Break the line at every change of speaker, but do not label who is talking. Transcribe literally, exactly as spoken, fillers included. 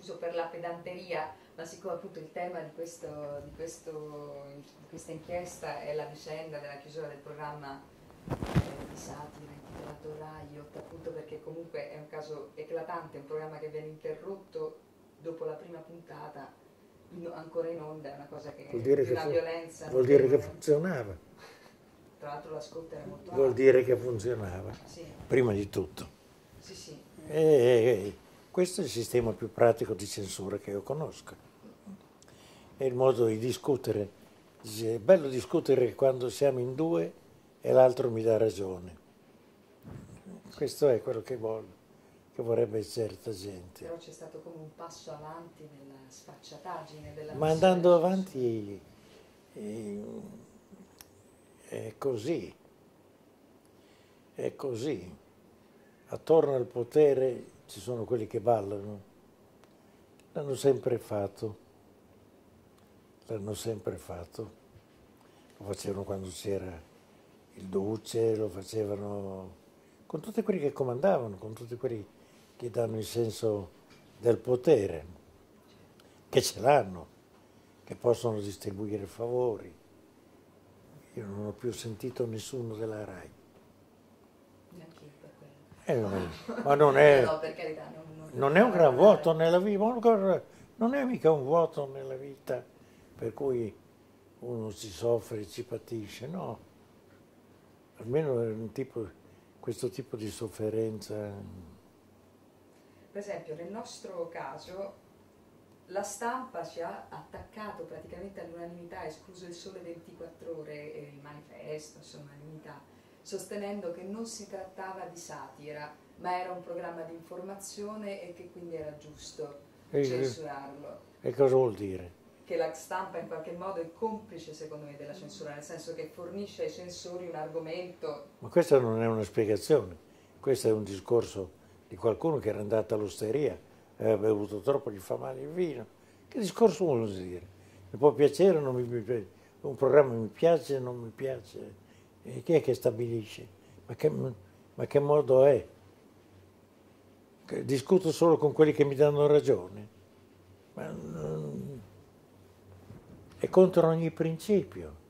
scuso per la pedanteria, ma siccome appunto il tema di, questo, di, questo, di questa inchiesta è la vicenda della chiusura del programma eh, di satira intitolato Riot, appunto perché comunque è un caso eclatante, un programma che viene interrotto dopo la prima puntata, in, ancora in onda, è una cosa che
vuol dire
di
che
una
fu,
violenza
vuol dire che
notevole.
funzionava.
Tra l'altro l'ascolto era molto
Vuol
alto.
dire che funzionava,
Sì.
prima di tutto.
Sì, sì.
E, e, questo è il sistema più pratico di censura che io conosco. È il modo di discutere. È bello discutere quando siamo in due e l'altro mi dà ragione. Questo è quello che vuole, che vorrebbe certa gente.
Però c'è stato come un passo avanti nella sfacciataggine della
Ma
missione
andando
della
avanti eh, è così, è così. Attorno al potere ci sono quelli che ballano. L'hanno sempre fatto, l'hanno sempre fatto. Lo facevano quando c'era il Duce, lo facevano con tutti quelli che comandavano, con tutti quelli che danno il senso del potere, che ce l'hanno, che possono distribuire favori. Io non ho più sentito nessuno della RAI.
Neanche io per quello.
Eh, ma non è,
No, per carità, non, non,
non è un gran
paragonare.
vuoto nella vita, non è mica un vuoto nella vita per cui uno ci soffre, ci patisce, no. Almeno è un tipo, questo tipo di sofferenza.
Per esempio, nel nostro caso, la stampa ci ha attaccato praticamente all'unanimità, escluso il Sole ventiquattro Ore e il Manifesto, insomma, all'unità, sostenendo che non si trattava di satira, ma era un programma di informazione e che quindi era giusto
E,
censurarlo.
e cosa vuol dire?
Che la stampa in qualche modo è complice, secondo me, della censura, nel senso che fornisce ai censori un argomento.
Ma questa non è una spiegazione, questo è un discorso di qualcuno che era andato all'osteria, aveva bevuto troppo, gli fa male il vino. Che discorso vuol dire? Mi può piacere, non mi piace, un programma mi piace, non mi piace. E chi è che stabilisce? Ma che, ma che modo è? Discuto solo con quelli che mi danno ragione. Ma non, è contro ogni principio.